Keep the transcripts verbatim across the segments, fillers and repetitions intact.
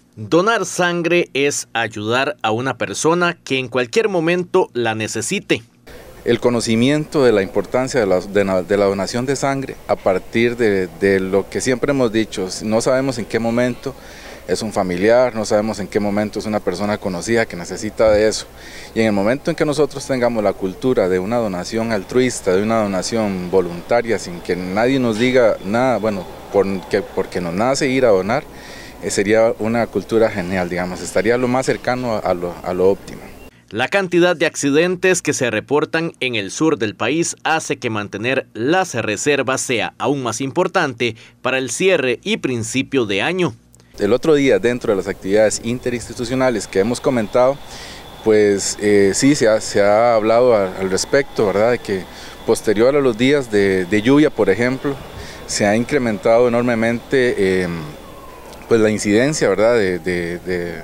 Donar sangre es ayudar a una persona que en cualquier momento la necesite. El conocimiento de la importancia de la, de la, de la donación de sangre a partir de, de lo que siempre hemos dicho, no sabemos en qué momento es un familiar, no sabemos en qué momento es una persona conocida que necesita de eso. Y en el momento en que nosotros tengamos la cultura de una donación altruista, de una donación voluntaria, sin que nadie nos diga nada, bueno, porque, porque nos nace ir a donar, eh, sería una cultura genial, digamos, estaría lo más cercano a lo, a lo óptimo. La cantidad de accidentes que se reportan en el sur del país hace que mantener las reservas sea aún más importante para el cierre y principio de año. El otro día, dentro de las actividades interinstitucionales que hemos comentado, pues eh, sí se ha, se ha hablado a, al respecto, ¿verdad? De que posterior a los días de, de lluvia, por ejemplo, se ha incrementado enormemente eh, pues la incidencia, ¿verdad? de, de, de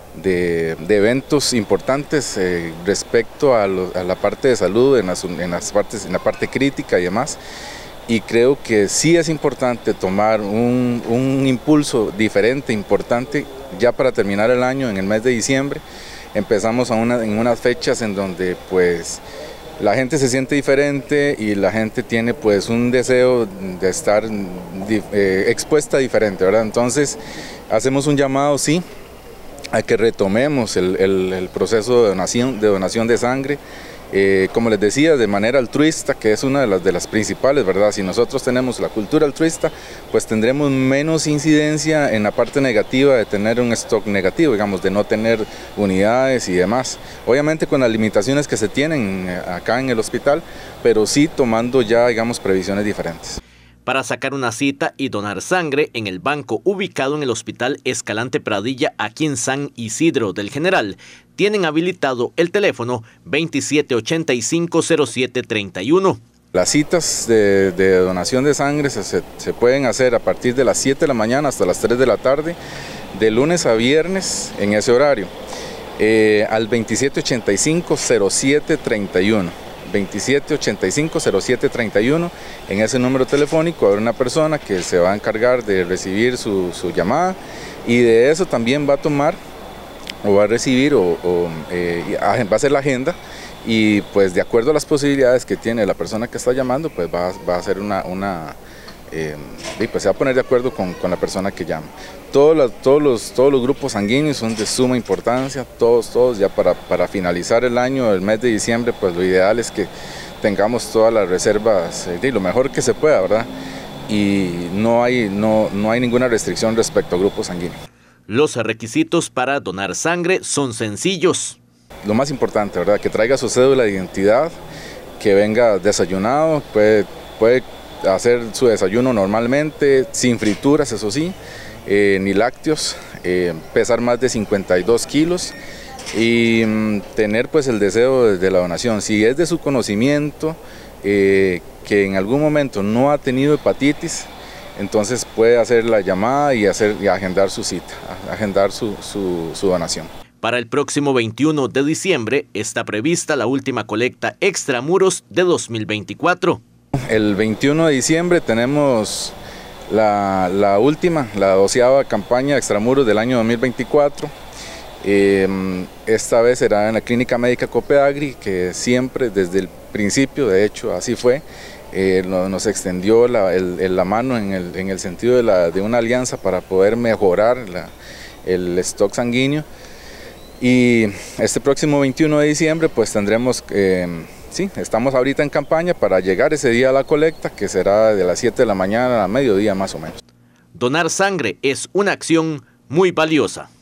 De, de eventos importantes eh, respecto a, lo, a la parte de salud, en las, en las partes, en la parte crítica y demás. Y creo que sí es importante tomar un, un impulso diferente, importante, ya para terminar el año, en el mes de diciembre. Empezamos a una, en unas fechas en donde pues la gente se siente diferente y la gente tiene pues un deseo de estar eh, expuesta diferente, ¿verdad? Entonces hacemos un llamado, sí, a que retomemos el, el, el proceso de donación, de donación de sangre, eh, como les decía, de manera altruista, que es una de las, de las principales, ¿verdad? Si nosotros tenemos la cultura altruista, pues tendremos menos incidencia en la parte negativa de tener un stock negativo, digamos, de no tener unidades y demás. Obviamente con las limitaciones que se tienen acá en el hospital, pero sí tomando ya, digamos, previsiones diferentes. Para sacar una cita y donar sangre en el banco ubicado en el Hospital Escalante Pradilla, aquí en San Isidro del General, tienen habilitado el teléfono veintisiete ochenta y cinco cero siete treinta y uno. Las citas de, de donación de sangre se, se, se pueden hacer a partir de las siete de la mañana hasta las tres de la tarde, de lunes a viernes en ese horario, eh, al veintisiete ochenta y cinco cero siete treinta y uno. veintisiete ochenta y cinco cero siete treinta y uno. En ese número telefónico habrá una persona que se va a encargar de recibir su, su llamada, y de eso también va a tomar o va a recibir o, o eh, va a hacer la agenda, y pues de acuerdo a las posibilidades que tiene la persona que está llamando, pues va, va a hacer una, una eh, y pues se va a poner de acuerdo con, con la persona que llama. Todos los, todos, los, todos los grupos sanguíneos son de suma importancia, todos, todos, ya para, para finalizar el año, el mes de diciembre, pues lo ideal es que tengamos todas las reservas, eh, lo mejor que se pueda, ¿verdad? Y no hay, no, no hay ninguna restricción respecto a grupos sanguíneos. Los requisitos para donar sangre son sencillos. Lo más importante, ¿verdad? Que traiga su cédula de identidad, que venga desayunado, puede, puede hacer su desayuno normalmente, sin frituras, eso sí, eh, ni lácteos, eh, pesar más de cincuenta y dos kilos y mm, tener pues el deseo de, de la donación. Si es de su conocimiento eh, que en algún momento no ha tenido hepatitis, entonces puede hacer la llamada y, hacer, y agendar su cita, agendar su, su, su donación. Para el próximo veintiuno de diciembre está prevista la última colecta extramuros de dos mil veinticuatro. El veintiuno de diciembre tenemos la, la última, la doceava campaña extramuros del año dos mil veinticuatro. Eh, esta vez será en la Clínica Médica Copedagri, que siempre desde el principio, de hecho así fue, eh, nos extendió la, el, la mano en el, en el sentido de, la, de una alianza para poder mejorar la, el stock sanguíneo. Y este próximo veintiuno de diciembre pues tendremos, eh, sí, estamos ahorita en campaña para llegar ese día a la colecta, que será de las siete de la mañana a mediodía más o menos. Donar sangre es una acción muy valiosa.